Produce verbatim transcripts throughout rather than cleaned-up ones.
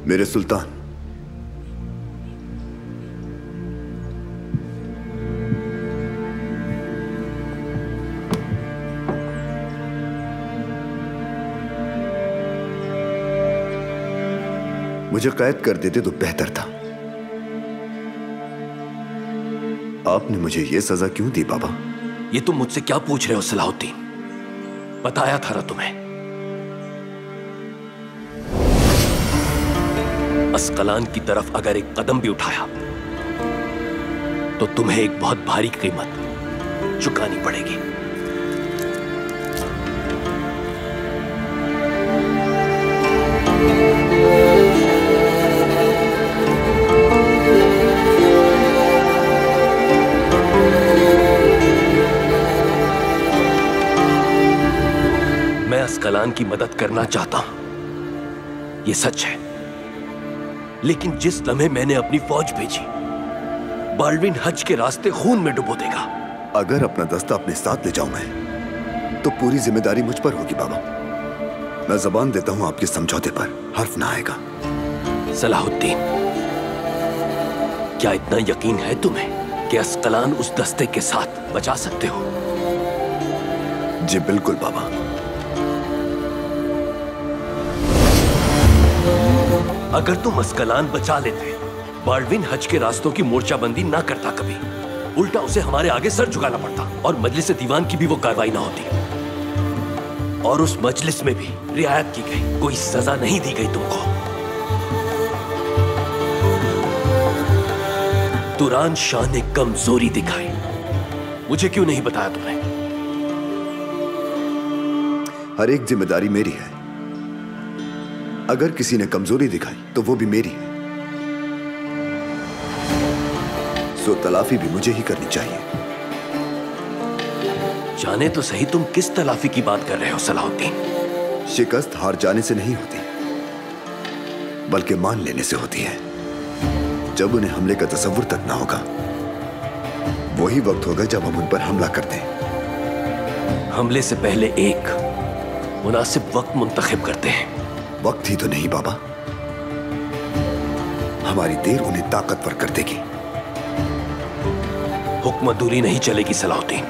मेरे सुल्तान, मुझे कैद कर देते तो बेहतर था। आपने मुझे यह सजा क्यों दी बाबा? ये तुम मुझसे क्या पूछ रहे हो सलाहुद्दीन? बताया था ना तुम्हें, अस्कलान की तरफ अगर एक कदम भी उठाया तो तुम्हें एक बहुत भारी कीमत चुकानी पड़ेगी। मैं अस्कलान की मदद करना चाहता हूं, यह सच है, लेकिन जिस लम्हे मैंने अपनी फौज भेजी, बाल्डविन हज के रास्ते खून में डुबो देगा। अगर अपना दस्ता अपने साथ ले जाऊं मैं, तो पूरी जिम्मेदारी मुझ पर होगी बाबा। मैं जबान देता हूं आपके समझौते पर हर्फ ना आएगा। सलाहुद्दीन, क्या इतना यकीन है तुम्हें कि अस्कलान उस दस्ते के साथ बचा सकते हो? जी बिल्कुल बाबा। अगर तुम अस्कलान बचा लेते, बाल्डविन हज के रास्तों की मोर्चाबंदी ना करता कभी, उल्टा उसे हमारे आगे सर झुकाना पड़ता और मजलिस दीवान की भी वो कार्रवाई ना होती, और उस मजलिस में भी रियायत की गई, कोई सजा नहीं दी गई तुमको। तुरान शाह ने कमजोरी दिखाई, मुझे क्यों नहीं बताया तुमने? हर एक जिम्मेदारी मेरी है। अगर किसी ने कमजोरी दिखाई तो वो भी मेरी है, सो तलाफी भी मुझे ही करनी चाहिए। जाने तो सही तुम किस तलाफी की बात कर रहे हो सलाहुद्दीन? शिकस्त हार जाने से नहीं होती, बल्कि मान लेने से होती है। जब उन्हें हमले का तसव्वुर तक ना होगा, वही वक्त होगा जब हम उन पर हमला कर दें। हमले से पहले एक मुनासिब वक्त मुंतखब करते हैं। वक्त ही तो नहीं बाबा, हमारी देर उन्हें ताकतवर कर देगी। हुक्मदूरी नहीं चलेगी सलाहुद्दीन,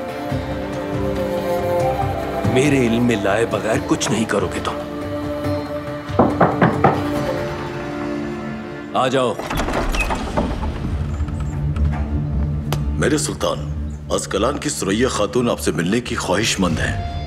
मेरे इल्म में लाए बगैर कुछ नहीं करोगे तुम। आ जाओ। मेरे सुल्तान, अस्कलान की सुरैया खातून आपसे मिलने की ख्वाहिशमंद है।